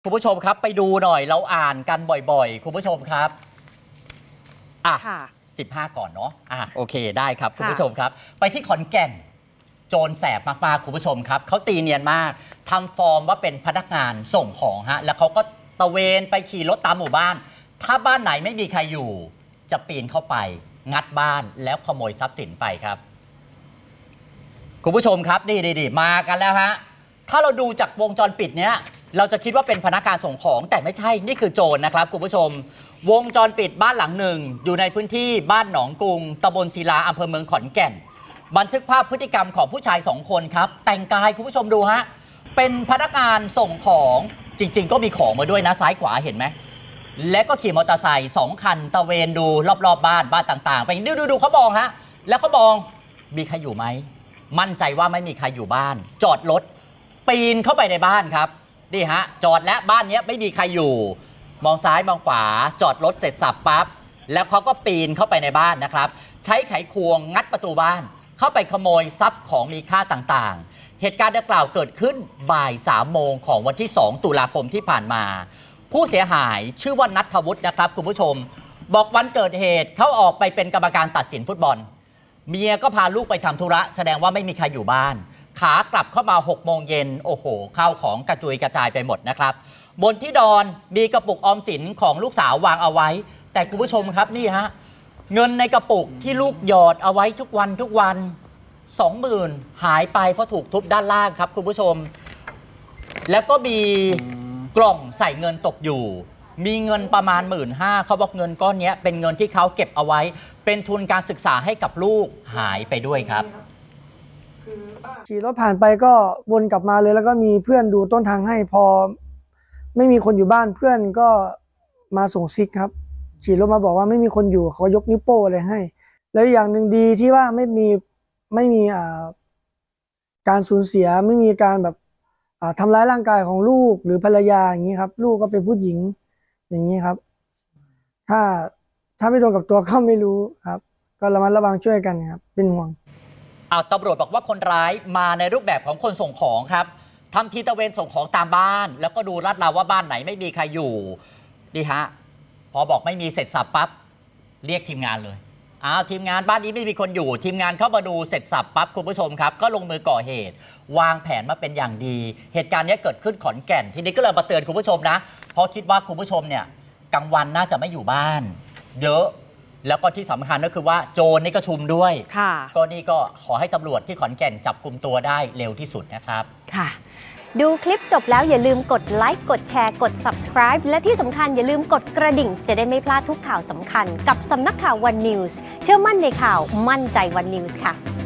คุณผู้ชมครับไปดูหน่อยเราอ่านกันบ่อยๆคุณผู้ชมครับ15ก่อนเนาะโอเคได้ครับคุณผู้ชมครับไปที่ขอนแก่นโจรแสบมากๆคุณผู้ชมครับเขาตีเนียนมากทำฟอร์มว่าเป็นพนักงานส่งของฮะแล้วเขาก็ตะเวนไปขี่รถตามหมู่บ้านถ้าบ้านไหนไม่มีใครอยู่จะปีนเข้าไปงัดบ้านแล้วขโมยทรัพย์สินไปครับคุณผู้ชมครับดีมากันแล้วฮะถ้าเราดูจากวงจรปิดเนี้ยเราจะคิดว่าเป็นพนักงานส่งของแต่ไม่ใช่นี่คือโจรนะครับคุณผู้ชมวงจรปิดบ้านหลังหนึ่งอยู่ในพื้นที่บ้านหนองกรุงตำบลศิลาอำเภอเมืองขอนแก่นบันทึกภาพพฤติกรรมของผู้ชาย2คนครับแต่งกายคุณผู้ชมดูฮะเป็นพนักงานส่งของจริงๆก็มีของมาด้วยนะซ้ายขวาเห็นไหมและก็ขี่มอเตอร์ไซค์2คันตะเวนดูรอบๆบ้านต่างๆไปดูเขามองฮะแล้วเขามองมีใครอยู่ไหมมั่นใจว่าไม่มีใครอยู่บ้านจอดรถปีนเข้าไปในบ้านครับนี่ฮะจอดและบ้านนี้ไม่มีใครอยู่มองซ้ายมองขวาจอดรถเสร็จสับปั๊บแล้วเขาก็ปีนเข้าไปในบ้านนะครับใช้ไขควงงัดประตูบ้านเข้าไปขโมยทรัพย์ของมีค่าต่างๆเหตุการณ์ดังกล่าวเกิดขึ้นบ่าย3 โมงของวันที่2 ตุลาคมที่ผ่านมาผู้เสียหายชื่อว่าณัฐวุฒินะครับคุณผู้ชมบอกวันเกิดเหตุเขาออกไปเป็นกรรมการตัดสินฟุตบอลเมียก็พาลูกไปทำธุระแสดงว่าไม่มีใครอยู่บ้านขากลับเข้ามา6 โมงเย็นโอ้โหข้าวของกระจุยกระจายไปหมดนะครับบนที่นอนมีกระปุกออมสินของลูกสาววางเอาไว้แต่คุณผู้ชมครับนี่ฮะเงินในกระปุกที่ลูกหยอดเอาไว้ทุกวัน20,000หายไปเพราะถูกทุบด้านล่างครับคุณผู้ชมแล้วก็มีกล่องใส่เงินตกอยู่มีเงินประมาณ15,000เขาบอกเงินก้อนนี้เป็นเงินที่เขาเก็บเอาไว้เป็นทุนการศึกษาให้กับลูกหายไปด้วยครับขี่รถผ่านไปก็วนกลับมาเลยแล้วก็มีเพื่อนดูต้นทางให้พอไม่มีคนอยู่บ้านเพื่อนก็มาส่งซิกครับขี่รถมาบอกว่าไม่มีคนอยู่เขายกนิ้วโป้อะไรให้แล้วอย่างหนึ่งดีที่ว่าไม่มีการสูญเสียไม่มีการแบบทำร้ายร่างกายของลูกหรือภรรยาอย่างนี้ครับลูกก็เป็นผู้หญิงอย่างนี้ครับถ้าไม่โดนกับตัวก็ไม่รู้ครับก็ระมัดระวังช่วยกันครับเป็นห่วงตำรวจบอกว่าคนร้ายมาในรูปแบบของคนส่งของครับทำทีตะเวนส่งของตามบ้านแล้วก็ดูลาดราวว่าบ้านไหนไม่มีใครอยู่ดีฮะพอบอกไม่มีเสร็จสับปั๊บเรียกทีมงานเลยทีมงานบ้านนี้ไม่มีคนอยู่ทีมงานเข้ามาดูเสร็จสับปั๊บคุณผู้ชมครับก็ลงมือก่อเหตุวางแผนมาเป็นอย่างดีเหตุการณ์นี้เกิดขึ้นขอนแก่นทีนี้ก็เลยมาเตือนคุณผู้ชมนะเพราะคิดว่าคุณผู้ชมเนี่ยกลางวันน่าจะไม่อยู่บ้านเยอะแล้วก็ที่สำคัญก็คือว่าโจรนี่ก็ชุมด้วยก็นี่ก็ขอให้ตำรวจที่ขอนแก่นจับกุมตัวได้เร็วที่สุดนะครับค่ะดูคลิปจบแล้วอย่าลืมกดไลค์กดแชร์กด subscribe และที่สำคัญอย่าลืมกดกระดิ่งจะได้ไม่พลาดทุกข่าวสำคัญกับสำนักข่าว One News เชื่อมั่นในข่าวมั่นใจ One News ค่ะ